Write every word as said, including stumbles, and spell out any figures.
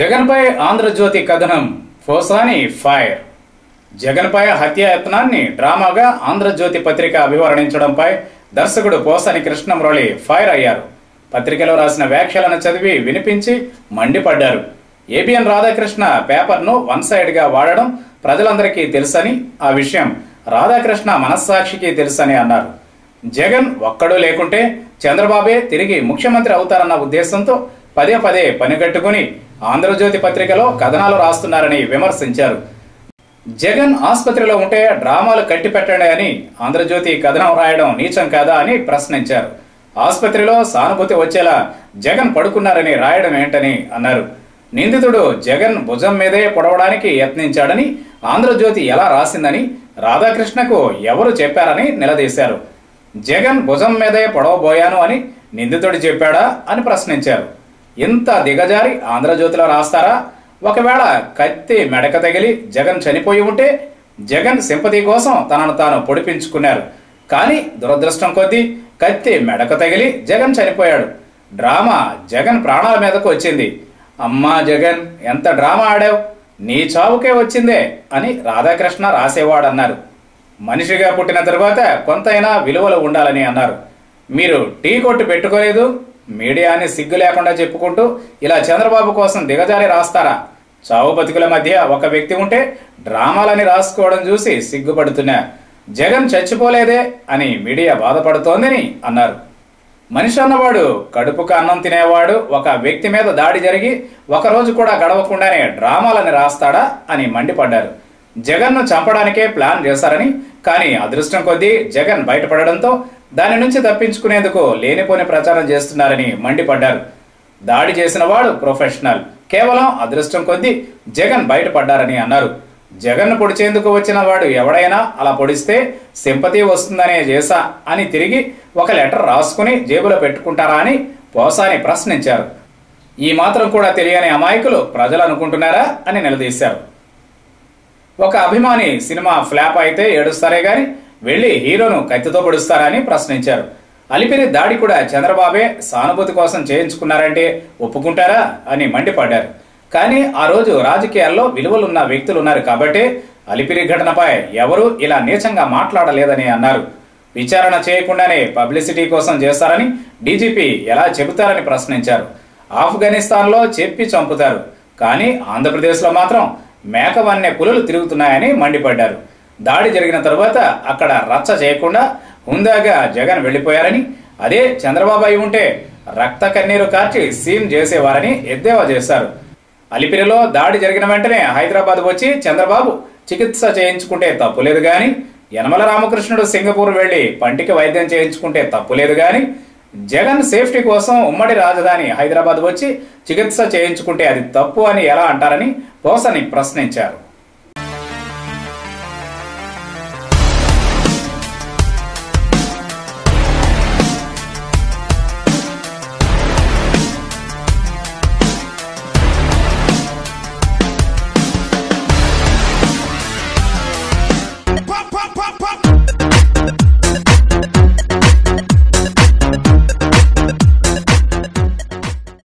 జగన్పై ఆంధ్రజ్యోతి కథనం పోసాని ఫైర్. జగన్పై హత్యాయత్నాన్ని డ్రామాగా ఆంధ్రజ్యోతి పత్రిక అభివర్ణించడంపై దర్శకుడు పోసాని కృష్ణమురళి ఫైర్ అయ్యారు. పత్రికలో రాసిన వ్యాఖ్యలను చదివి వినిపించి మండిపడ్డారు. ఏబిఎన్ రాధాకృష్ణ పేపర్ను వన్ సైడ్ గా వాడడం ప్రజలందరికీ తెలుసని, ఆ విషయం రాధాకృష్ణ మనస్సాక్షికి తెలుసని అన్నారు. జగన్ ఒక్కడూ లేకుంటే చంద్రబాబే తిరిగి ముఖ్యమంత్రి అవుతారన్న ఉద్దేశంతో పదే పదే పనిగట్టుకుని ఆంధ్రజ్యోతి పత్రికలో కథనాలు రాస్తున్నారని విమర్శించారు. జగన్ ఆసుపత్రిలో ఉంటే డ్రామాలు కట్టిపెట్టండి అని ఆంధ్రజ్యోతి కథనం రాయడం నీచం కాదా అని ప్రశ్నించారు. ఆసుపత్రిలో సానుభూతి వచ్చేలా జగన్ పడుకున్నారని రాయడం ఏంటని అన్నారు. నిందితుడు జగన్ భుజం మీదే పొడవడానికి యత్నించాడని ఆంధ్రజ్యోతి ఎలా రాసిందని రాధాకృష్ణకు ఎవరు చెప్పారని నిలదీశారు. జగన్ భుజం మీదే పొడవబోయాను అని నిందితుడు చెప్పాడా అని ప్రశ్నించారు. ఇంత దిగజారి ఆంధ్రజ్యోతిలో రాస్తారా? ఒకవేళ కత్తి మెడక తగిలి జగన్ చనిపోయి ఉంటే జగన్ సింపతి కోసం తనను తాను పొడిపించుకున్నారు. కానీ దురదృష్టం కొద్దీ కత్తి మెడక తగిలి జగన్ చనిపోయాడు. డ్రామా జగన్ ప్రాణాల మీదకు వచ్చింది. అమ్మా జగన్, ఎంత డ్రామా ఆడావు, నీ చావుకే వచ్చిందే అని రాధాకృష్ణ రాసేవాడన్నారు. మనిషిగా పుట్టిన తరువాత కొంతైనా విలువలు ఉండాలని అన్నారు. మీరు టీ కొట్టు పెట్టుకోలేదు, మీడియాని సిగ్గు లేకుండా చెప్పుకుంటూ ఇలా చంద్రబాబు కోసం దిగజారి రాస్తారా? చావు బతుకుల మధ్య ఒక వ్యక్తి ఉంటే డ్రామాలని రాసుకోవడం చూసి సిగ్గుపడుతున్నా. జగన్ చచ్చిపోలేదే అని మీడియా బాధపడుతోందని అన్నారు. మనిషి అన్నవాడు కడుపుకు అన్నం తినేవాడు ఒక వ్యక్తి మీద దాడి జరిగి ఒకరోజు కూడా గడవకుండానే డ్రామాలని రాస్తాడా అని మండిపడ్డారు. జగన్ను చంపడానికే ప్లాన్ చేశారని, కానీ అదృష్టం కొద్దీ జగన్ బయటపడడంతో దాని నుంచి తప్పించుకునేందుకు లేనిపోని ప్రచారం చేస్తున్నారని మండిపడ్డారు. దాడి చేసిన వాడు ప్రొఫెషనల్, కేవలం అదృష్టం కొద్దీ జగన్ బయటపడ్డారని అన్నారు. జగన్ను పొడిచేందుకు వచ్చిన వాడు ఎవడైనా అలా పొడిస్తే సింపతి వస్తుందనే చేశా అని తిరిగి ఒక లెటర్ రాసుకుని జేబులో పెట్టుకుంటారా అని పోసాని ప్రశ్నించారు. ఈ మాత్రం కూడా తెలియని అమాయకులు ప్రజలు అనుకుంటున్నారా అని నిలదీశారు. ఒక అభిమాని సినిమా ఫ్లాప్ అయితే ఏడుస్తారే గాని వెళ్లి హీరోను కత్తితో పొడుస్తారా అని ప్రశ్నించారు. అలిపిరి దాడి కూడా చంద్రబాబే సానుభూతి కోసం చేయించుకున్నారంటే ఒప్పుకుంటారా అని మండిపడ్డారు. కానీ ఆ రోజు రాజకీయాల్లో విలువలున్న వ్యక్తులు ఉన్నారు కాబట్టి అలిపిరి ఘటనపై ఎవరూ ఇలా నీచంగా మాట్లాడలేదని అన్నారు. విచారణ చేయకుండానే పబ్లిసిటీ కోసం చేస్తారని డీజీపీ ఎలా చెబుతారని ప్రశ్నించారు. ఆఫ్ఘనిస్తాన్లో చెప్పి చంపుతారు, కానీ ఆంధ్రప్రదేశ్లో మాత్రం మేకవన్నే పులులు తిరుగుతున్నాయని మండిపడ్డారు. దాడి జరిగిన తరువాత అక్కడ రచ్చ చేయకుండా హుందాగా జగన్ వెళ్లిపోయారని, అదే చంద్రబాబు అయి ఉంటే రక్త కన్నీరు కార్చి సీన్ చేసేవారని ఎద్దేవా చేశారు. అలిపిరిలో దాడి జరిగిన వెంటనే హైదరాబాద్ వచ్చి చంద్రబాబు చికిత్స చేయించుకుంటే తప్పులేదు గాని, యనమల రామకృష్ణుడు సింగపూర్ వెళ్లి పంటికి వైద్యం చేయించుకుంటే తప్పులేదు గాని, జగన్ సేఫ్టీ కోసం ఉమ్మడి రాజధాని హైదరాబాద్ వచ్చి చికిత్స చేయించుకుంటే అది తప్పు అని ఎలా అంటారని పోసాని ప్రశ్నించారు.